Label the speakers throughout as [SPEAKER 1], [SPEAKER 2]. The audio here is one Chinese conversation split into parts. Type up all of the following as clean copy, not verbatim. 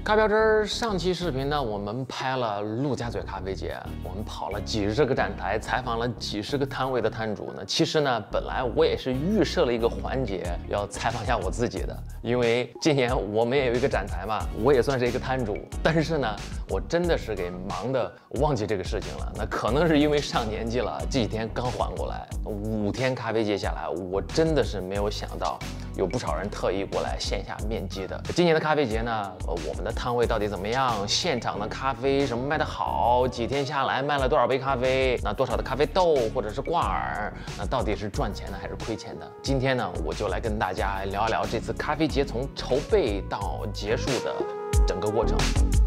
[SPEAKER 1] 咖标汁上期视频呢，我们拍了陆家嘴咖啡节，我们跑了几十个展台，采访了几十个摊位的摊主呢。其实呢，本来我也是预设了一个环节，要采访一下我自己的，因为今年我们也有一个展台嘛，我也算是一个摊主。但是呢，我真的是给忙的忘记这个事情了。那可能是因为上年纪了，这几天刚缓过来，5天咖啡节下来，我真的是没有想到有不少人特意过来线下面基的。今年的咖啡节呢，我们的摊位到底怎么样？现场的咖啡什么卖得好？几天下来卖了多少杯咖啡？那多少的咖啡豆或者是挂耳？那到底是赚钱的还是亏钱的？今天呢，我就来跟大家聊一聊这次咖啡节从筹备到结束的整个过程。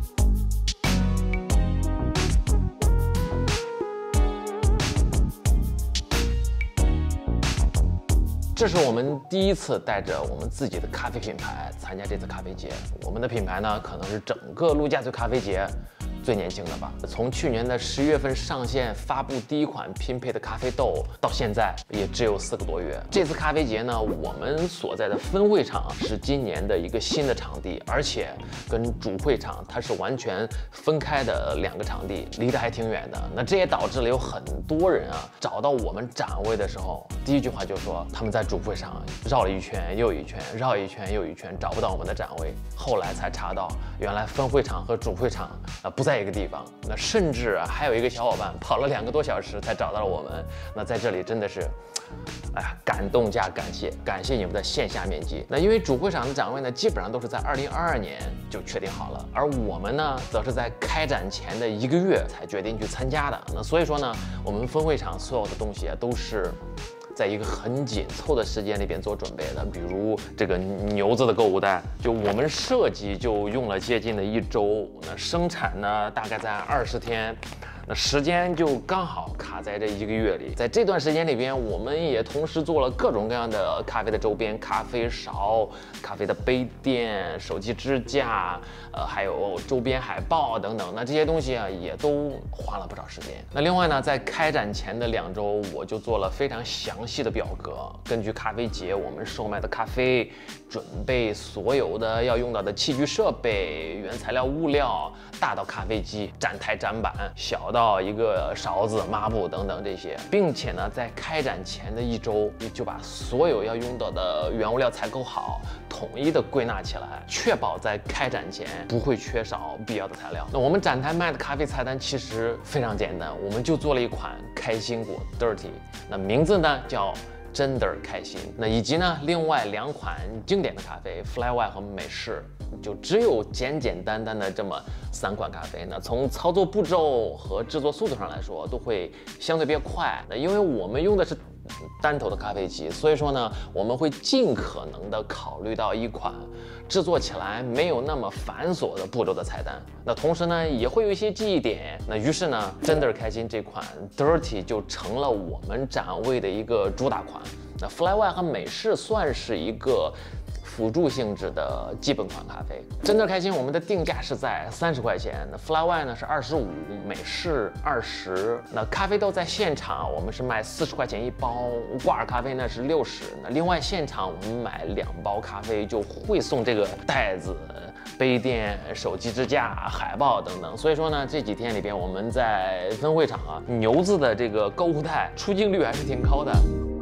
[SPEAKER 1] 这是我们第一次带着我们自己的咖啡品牌参加这次咖啡节。我们的品牌呢，可能是整个陆家嘴咖啡节最年轻的吧。从去年的11月份上线发布第一款拼配的咖啡豆，到现在也只有4个多月。这次咖啡节呢，我们所在的分会场是今年的一个新的场地，而且跟主会场它是完全分开的2个场地，离得还挺远的。那这也导致了有很多人啊找到我们展位的时候，第一句话就说他们在主会场绕了一圈又一圈，绕一圈又一圈，找不到我们的展位。后来才查到，原来分会场和主会场不在一个地方。那甚至还有一个小伙伴跑了2个多小时才找到了我们。那在这里真的是，感动加感谢你们的线下面基。那因为主会场的展位呢，基本上都是在2022年就确定好了，而我们呢，则是在开展前的1个月才决定去参加的。那所以说呢，我们分会场所有的东西都是在一个很紧凑的时间里边做准备的。比如这个牛子的购物袋，就我们设计就用了接近的1周，那生产呢大概在20天。那时间就刚好卡在这1个月里。在这段时间里边，我们也同时做了各种各样的咖啡的周边，咖啡勺、咖啡的杯垫、手机支架，还有周边海报等等。那这些东西啊，也都花了不少时间。那另外呢，在开展前的2周，我就做了非常详细的表格，根据咖啡节我们售卖的咖啡，准备所有的要用到的器具设备、原材料物料，大到咖啡机、展台展板，小到一个勺子、抹布等等这些，并且呢，在开展前的1周，就把所有要用到的原物料采购好，统一的归纳起来，确保在开展前不会缺少必要的材料。那我们展台卖的咖啡菜单其实非常简单，我们就做了一款开心果 Dirty， 那名字呢叫真的开心。那以及呢，另外2款经典的咖啡 Fly和美式，就只有简简单单的这么3款咖啡。那从操作步骤和制作速度上来说，都会相对比较快。那因为我们用的是单头的咖啡机，所以说呢，我们会尽可能的考虑到一款制作起来没有那么繁琐的步骤的菜单。那同时呢，也会有一些记忆点。那于是呢，真的开心这款 Dirty 就成了我们展位的一个主打款。那 Fly 和美式算是一个辅助性质的基本款咖啡。真的开心，我们的定价是在30块钱，那 Fly 呢是25，美式20。那咖啡豆在现场我们是卖40块钱1包，挂耳咖啡呢是60。那另外现场我们买2包咖啡就会送这个袋子、杯垫、手机支架、海报等等。所以说呢，这几天里边我们在分会场啊，牛子的这个购物袋出镜率还是挺高的。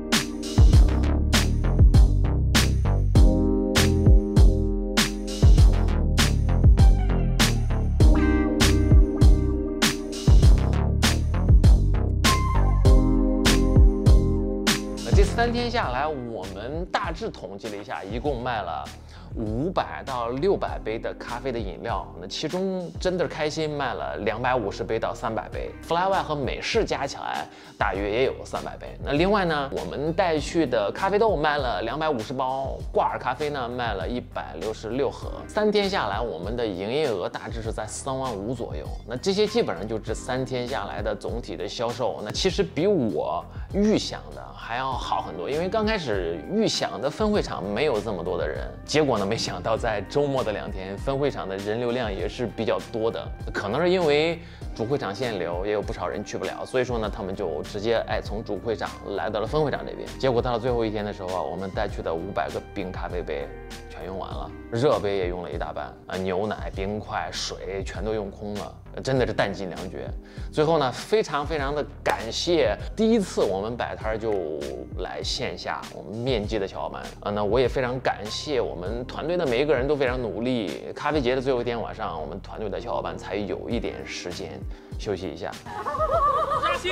[SPEAKER 1] 这3天下来，我们大致统计了一下，一共卖了500到600杯的咖啡的饮料。那其中真的开心卖了250杯到300杯 ，Fly 和美式加起来大约也有300杯。那另外呢，我们带去的咖啡豆卖了250包，挂耳咖啡呢卖了166盒。3天下来，我们的营业额大致是在4万5左右。那这些基本上就这3天下来的总体的销售，那其实比我预想的还要好很多。因为刚开始预想的分会场没有这么多的人，结果呢没想到在周末的2天，分会场的人流量也是比较多的。可能是因为主会场限流，也有不少人去不了，所以说呢，他们就直接从主会场来到了分会场这边。结果到了最后一天的时候啊，我们带去的500个冰咖啡杯全用完了，热杯也用了一大半啊，牛奶、冰块、水全都用空了，真的是弹尽粮绝。最后呢，非常的感谢第一次我们摆摊就来线下我们面基的小伙伴啊，那我也非常感谢我们团队的每一个人都非常努力。咖啡节的最后一天晚上，我们团队的小伙伴才有一点时间休息一下。
[SPEAKER 2] 阿青，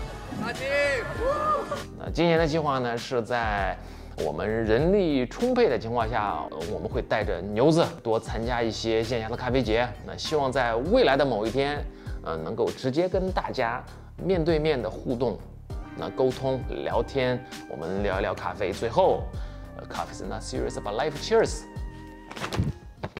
[SPEAKER 1] 那今年的计划呢，是在我们人力充沛的情况下，我们会带着牛子多参加一些线下的咖啡节。那希望在未来的某一天，能够直接跟大家面对面的互动，那沟通聊天，我们聊一聊咖啡。最后，Coffee is not serious about life. Cheers.